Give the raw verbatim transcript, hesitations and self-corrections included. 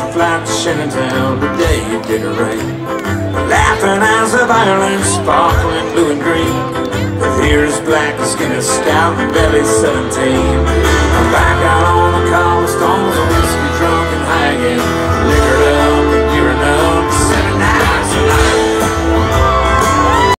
flight to Shenandoah the day it didn't rain. Laughing eyes of Ireland, sparkling blue and green, with hair as black as Guinness stout and belly seventeen. I'm back out on the cobblestones of whiskey